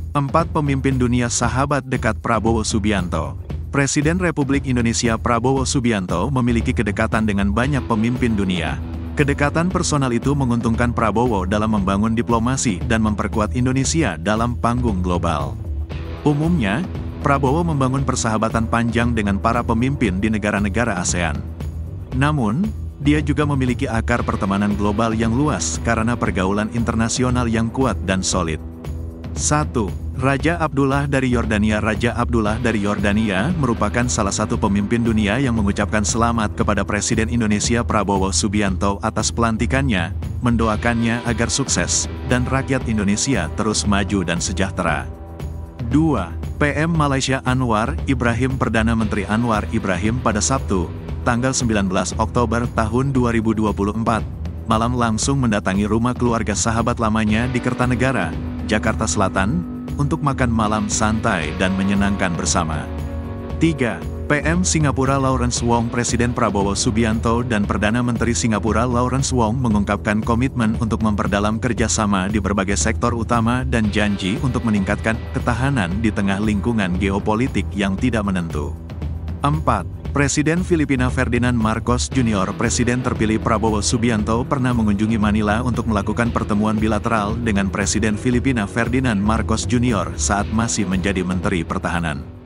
4 pemimpin dunia sahabat dekat Prabowo Subianto. Presiden Republik Indonesia Prabowo Subianto memiliki kedekatan dengan banyak pemimpin dunia. Kedekatan personal itu menguntungkan Prabowo dalam membangun diplomasi dan memperkuat Indonesia dalam panggung global. Umumnya, Prabowo membangun persahabatan panjang dengan para pemimpin di negara-negara ASEAN. Namun, dia juga memiliki akar pertemanan global yang luas karena pergaulan internasional yang kuat dan solid. 1. Raja Abdullah dari Yordania. Raja Abdullah dari Yordania merupakan salah satu pemimpin dunia yang mengucapkan selamat kepada Presiden Indonesia Prabowo Subianto atas pelantikannya, mendoakannya agar sukses, dan rakyat Indonesia terus maju dan sejahtera. 2. PM Malaysia Anwar Ibrahim. Perdana Menteri Anwar Ibrahim pada Sabtu, tanggal 19 Oktober tahun 2024, malam langsung mendatangi rumah keluarga sahabat lamanya di Kertanegara, Jakarta Selatan, untuk makan malam santai dan menyenangkan bersama. 3. PM Singapura Lawrence Wong. Presiden Prabowo Subianto dan Perdana Menteri Singapura Lawrence Wong mengungkapkan komitmen untuk memperdalam kerjasama di berbagai sektor utama dan janji untuk meningkatkan ketahanan di tengah lingkungan geopolitik yang tidak menentu. 4. Presiden Filipina Ferdinand Marcos Jr. Presiden terpilih Prabowo Subianto pernah mengunjungi Manila untuk melakukan pertemuan bilateral dengan Presiden Filipina Ferdinand Marcos Jr. saat masih menjadi Menteri Pertahanan.